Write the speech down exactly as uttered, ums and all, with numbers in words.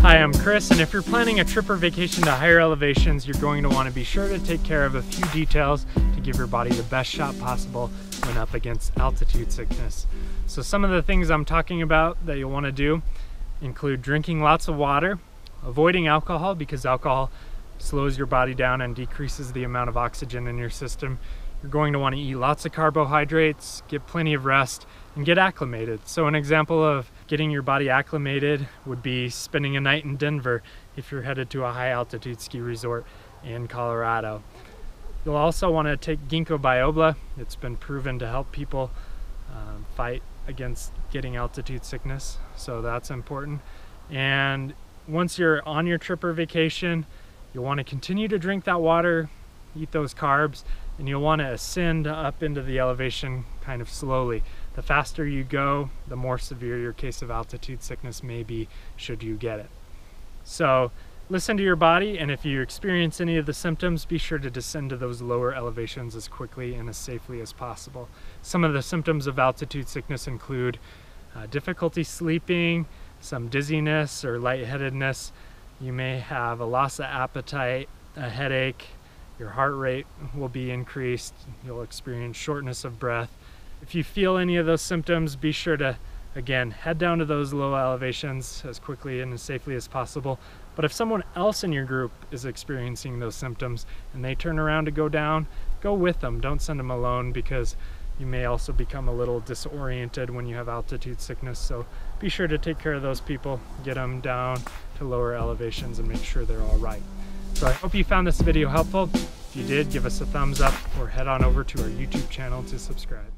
Hi, I'm Chris, and if you're planning a trip or vacation to higher elevations, you're going to want to be sure to take care of a few details to give your body the best shot possible when up against altitude sickness. So some of the things I'm talking about that you'll want to do include drinking lots of water, avoiding alcohol because alcohol slows your body down and decreases the amount of oxygen in your system. You're going to want to eat lots of carbohydrates, get plenty of rest, and get acclimated. So an example of getting your body acclimated would be spending a night in Denver if you're headed to a high altitude ski resort in Colorado. You'll also want to take ginkgo biloba. It's been proven to help people um, fight against getting altitude sickness, so that's important. And once you're on your trip or vacation, you'll want to continue to drink that water, eat those carbs, and you'll want to ascend up into the elevation kind of slowly. The faster you go, the more severe your case of altitude sickness may be should you get it. So listen to your body, and if you experience any of the symptoms, be sure to descend to those lower elevations as quickly and as safely as possible. Some of the symptoms of altitude sickness include uh, difficulty sleeping, some dizziness or lightheadedness. You may have a loss of appetite, a headache, your heart rate will be increased, you'll experience shortness of breath. If you feel any of those symptoms, be sure to, again, head down to those low elevations as quickly and as safely as possible. But if someone else in your group is experiencing those symptoms and they turn around to go down, go with them. Don't send them alone, because you may also become a little disoriented when you have altitude sickness. So be sure to take care of those people, get them down to lower elevations and make sure they're all right. So I hope you found this video helpful. If you did, give us a thumbs up or head on over to our YouTube channel to subscribe.